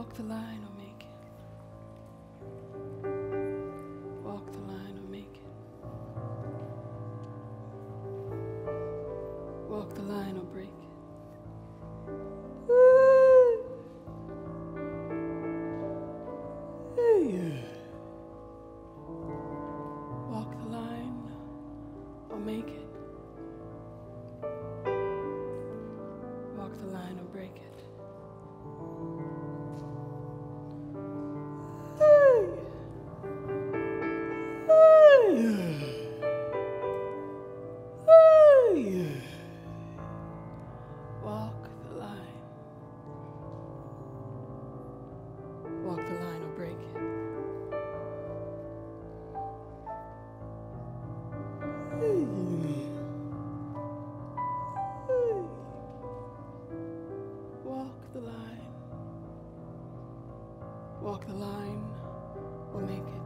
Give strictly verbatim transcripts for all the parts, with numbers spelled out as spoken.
Walk the line or make it. Walk the line or make it. Walk the line or break it. Walk the line or make it. Walk the line or break it. Walk the line. Walk the line or break it. Walk the line. Walk the line or make it.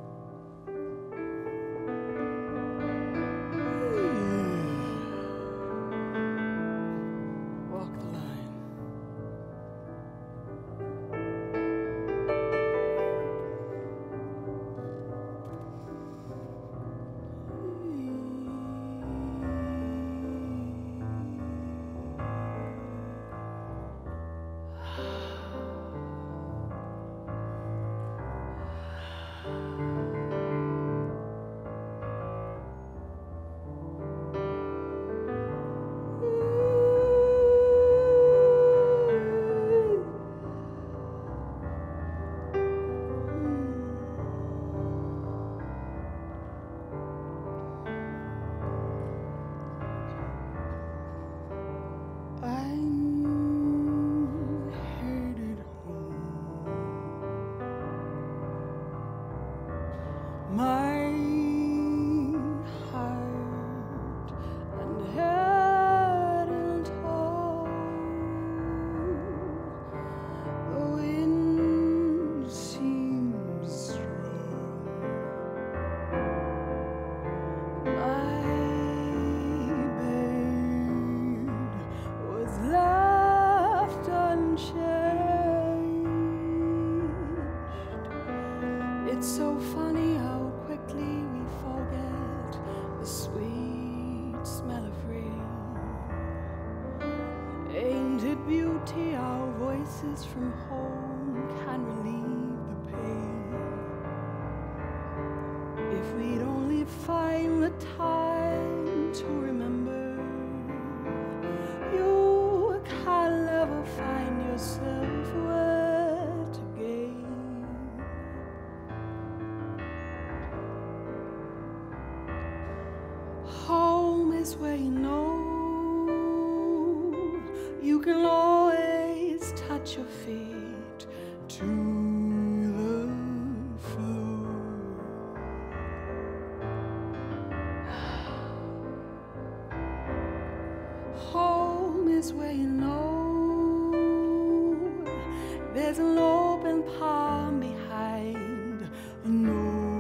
My heart and head and home, the wind seems strong. My bed was left unchanged. It's so funny how quickly we forget the sweet smell of rain. Ain't it beauty our voices from home can relieve the pain? If we'd only find the time to remember, you can never find yourself where to gain. Home is where you know you can always touch your feet to the floor. Home is where you know there's an open palm behind an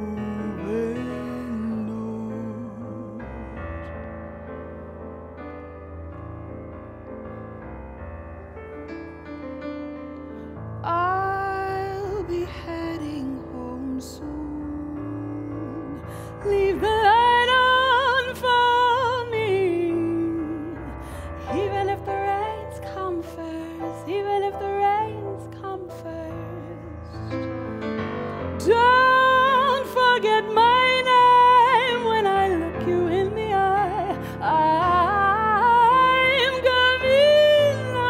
open door. I'll be heading home soon. Leave the light on for me. Even if the rains come first, even if the rains come first. Don't forget my name when I look you in the eye. I'm Camino.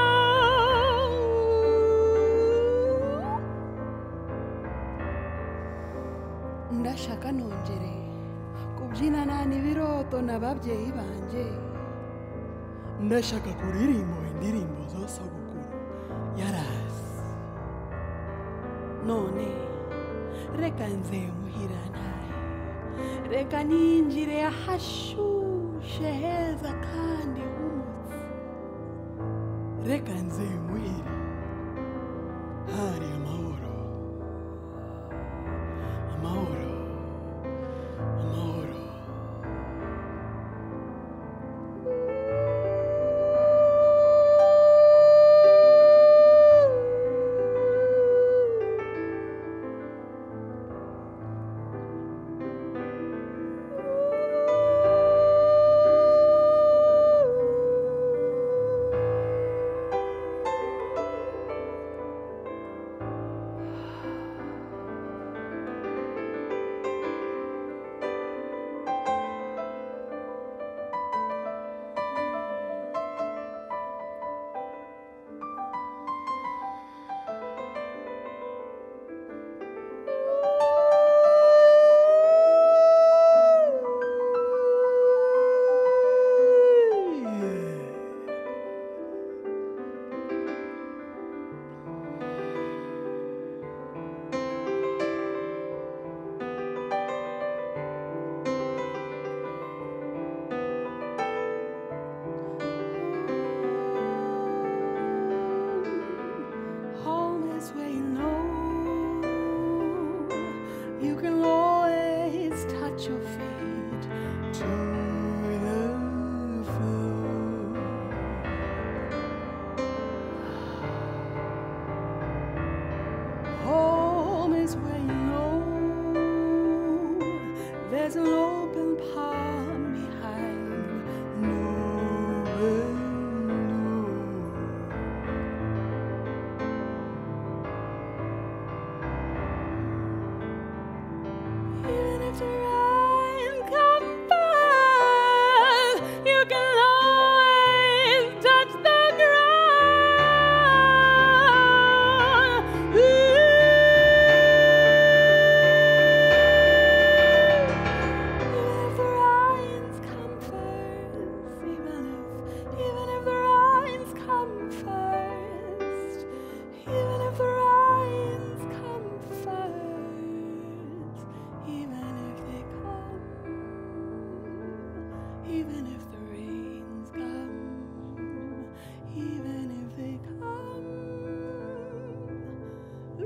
Ndashaka nongere kubyinana n'ibiroto n'ababyeyi banje. Ndashaka kuririmba indirimbo z'osogokuru yarazi. None reka nze muhira naye, reka ninjire ahashushe heza kandi humutse. Reka nze muhira hari amahoro, amahoro, amahoro. at your feet to the floor. Home is where you know there's an open palm behind no window. Even if the rain comes fast, you can always touch the ground. Even if the rains come first, even if, even if the rains come first, even if the rains come first, even if they come, even if the rains come, even if they come, ooh,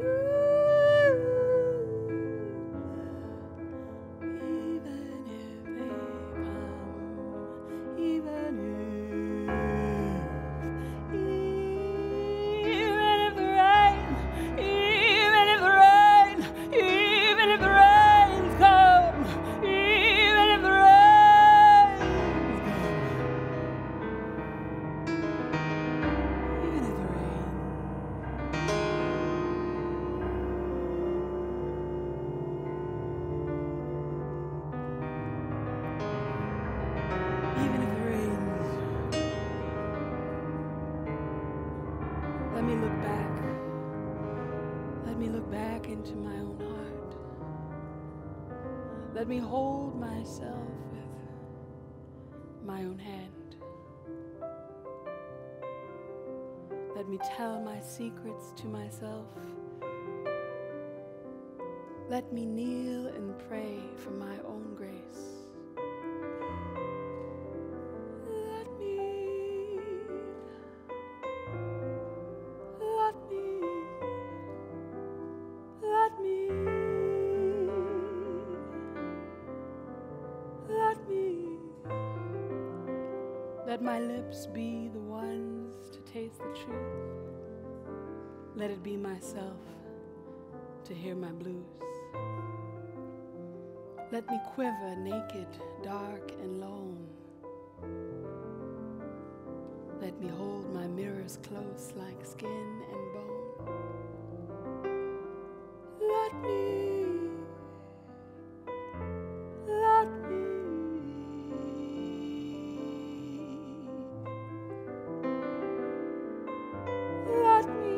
even if they come, even if, even if the rain, even if the rain, even if the rains come, even if the rains come, even if the rain. Even if it rains, let me look back. Let me look back into my own heart. Let me hold myself with my own hand. Let me tell my secrets to myself. Let me kneel and pray for my own grace. Let me, let me, let me, let me, let my lips be the ones to taste the truth. Let it be myself to hear my blues. Let me quiver naked, dark, and lone. Let me hold my mirrors close like skin and bone. Let me, let me, let me,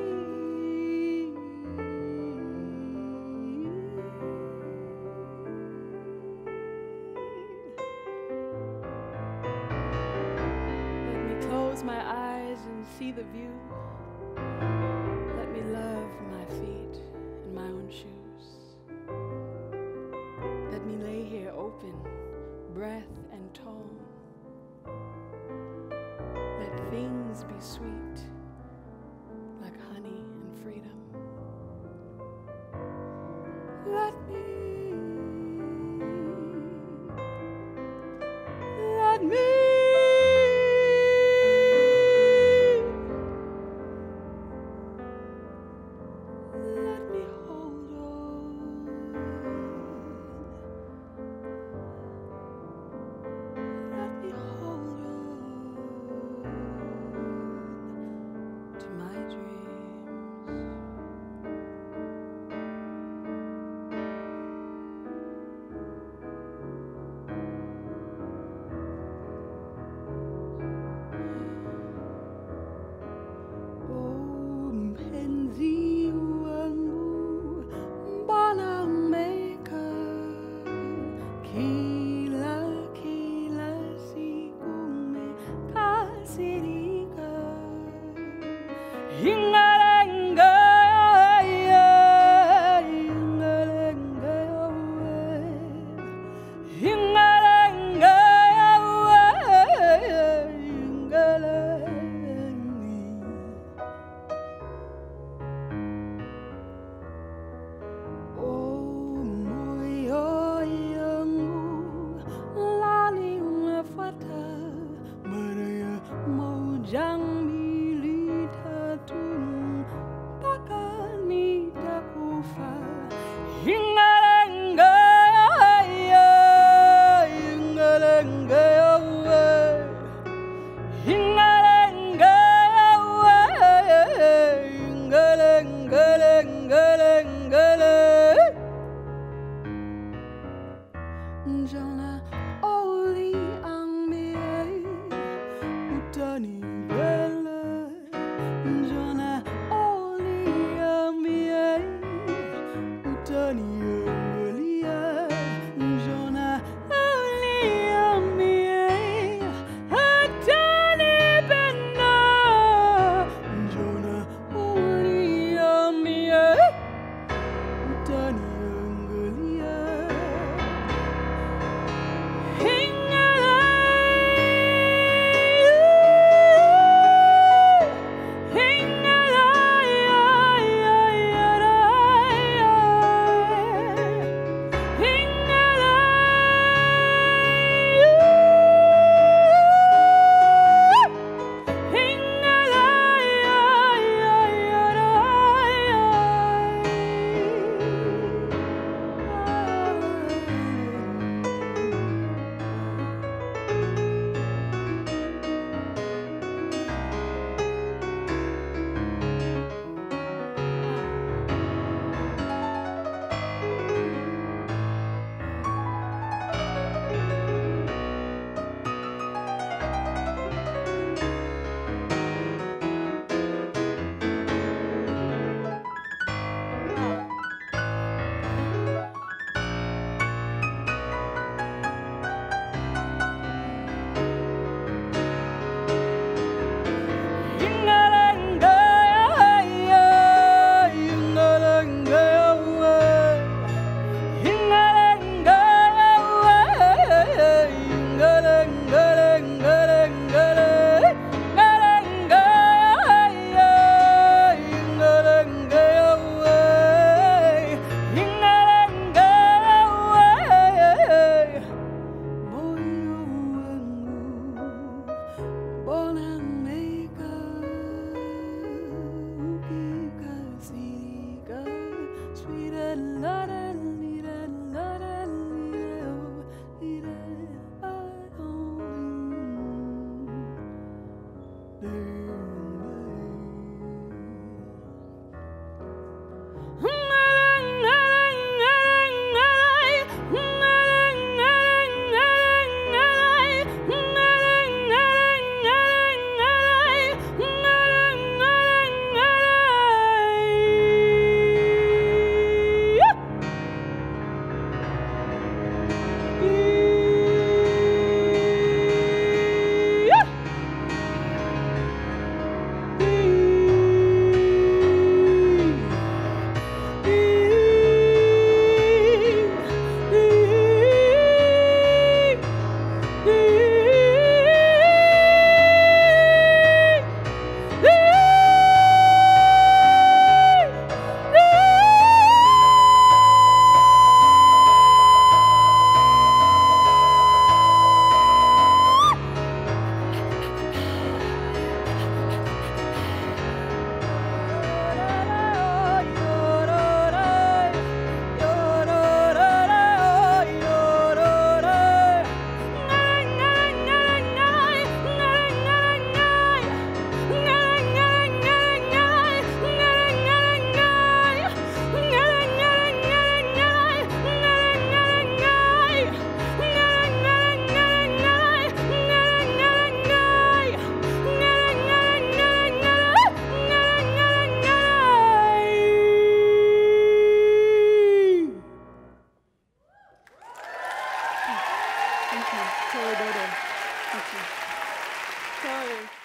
let me close my eyes and see the view. Let me love my feet and my own shoes. Let me lay here open, breath and tone. Let things be sweet, like honey and freedom. Let me, let me, let me hold on. Let me hold on to my dreams. Oh, mpenzi wangu, Bwana umeka kila kila siku umekasirika. Ingalenga, ingalenga, ingalenga, ingalenga. Oh, moyo yangu Jana oli ami utani bella. Jana oli ami utani angalia. Jana oli ami utani bella. Jana oli ami utani angalia. Thank you. Sorry, Dodo. Thank you. Sorry.